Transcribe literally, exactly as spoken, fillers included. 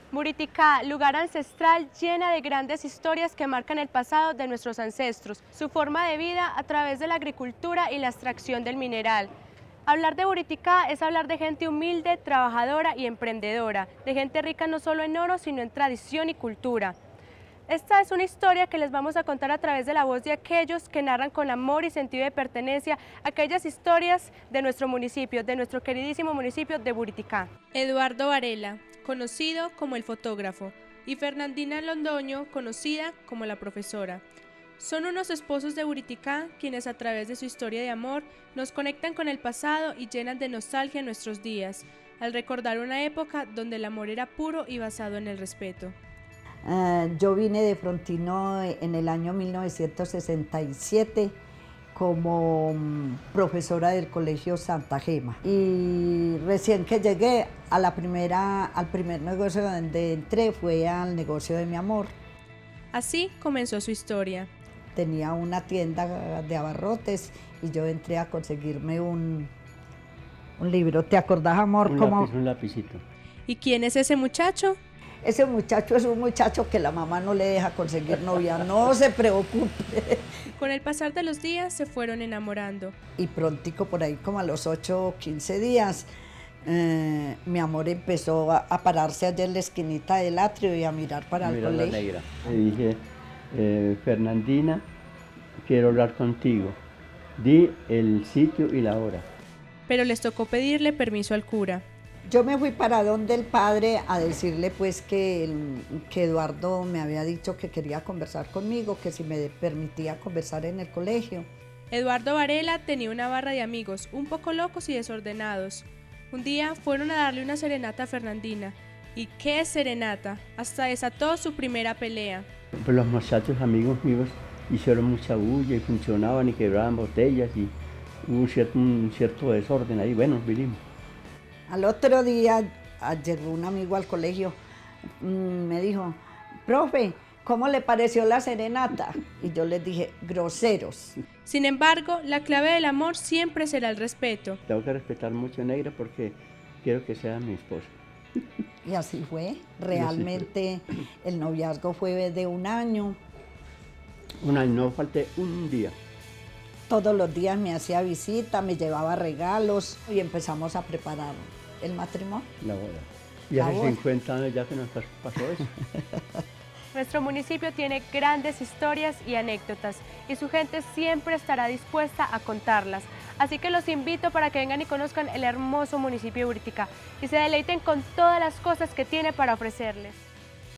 Buriticá, lugar ancestral llena de grandes historias que marcan el pasado de nuestros ancestros, su forma de vida a través de la agricultura y la extracción del mineral. Hablar de Buriticá es hablar de gente humilde, trabajadora y emprendedora, de gente rica no solo en oro, sino en tradición y cultura. Esta es una historia que les vamos a contar a través de la voz de aquellos que narran con amor y sentido de pertenencia aquellas historias de nuestro municipio, de nuestro queridísimo municipio de Buriticá. Eduardo Varela, conocido como el fotógrafo, y Fernandina Londoño, conocida como la profesora. Son unos esposos de Buriticá quienes a través de su historia de amor nos conectan con el pasado y llenan de nostalgia nuestros días, al recordar una época donde el amor era puro y basado en el respeto. Uh, yo vine de Frontino en el año mil novecientos sesenta y siete como um, profesora del Colegio Santa Gema, y recién que llegué a la primera, al primer negocio donde entré fue al negocio de mi amor. Así comenzó su historia. Tenía una tienda de abarrotes y yo entré a conseguirme un, un libro. ¿Te acordás, amor? Un, como... lápiz, un lapicito. ¿Y quién es ese muchacho? Ese muchacho es un muchacho que la mamá no le deja conseguir novia, no se preocupe. Con el pasar de los días se fueron enamorando. Y prontico, por ahí como a los ocho o quince días, eh, mi amor empezó a, a pararse allá en la esquinita del atrio y a mirar para el colegio. La negra. Le dije, eh, Fernandina, quiero hablar contigo. Di el sitio y la hora. Pero les tocó pedirle permiso al cura. Yo me fui para donde el padre a decirle pues que, el, que Eduardo me había dicho que quería conversar conmigo, que si me permitía conversar en el colegio. Eduardo Varela tenía una barra de amigos, un poco locos y desordenados. Un día fueron a darle una serenata a Fernandina. ¿Y qué serenata? Hasta desató su primera pelea. Pues los muchachos amigos míos hicieron mucha bulla y funcionaban y quebraban botellas y hubo un cierto, un cierto desorden ahí. Bueno, vinimos. Al otro día llegó un amigo al colegio, me dijo, profe, ¿cómo le pareció la serenata? Y yo les dije, groseros. Sin embargo, la clave del amor siempre será el respeto. Tengo que respetar mucho a Negra porque quiero que sea mi esposa. Y así fue, realmente así fue. El noviazgo fue de un año. Un año, no falté un día. Todos los días me hacía visita, me llevaba regalos y empezamos a preparar el matrimonio. La boda. Y hace cincuenta años ya que nos pasó eso. Nuestro municipio tiene grandes historias y anécdotas y su gente siempre estará dispuesta a contarlas. Así que los invito para que vengan y conozcan el hermoso municipio de Buriticá y se deleiten con todas las cosas que tiene para ofrecerles.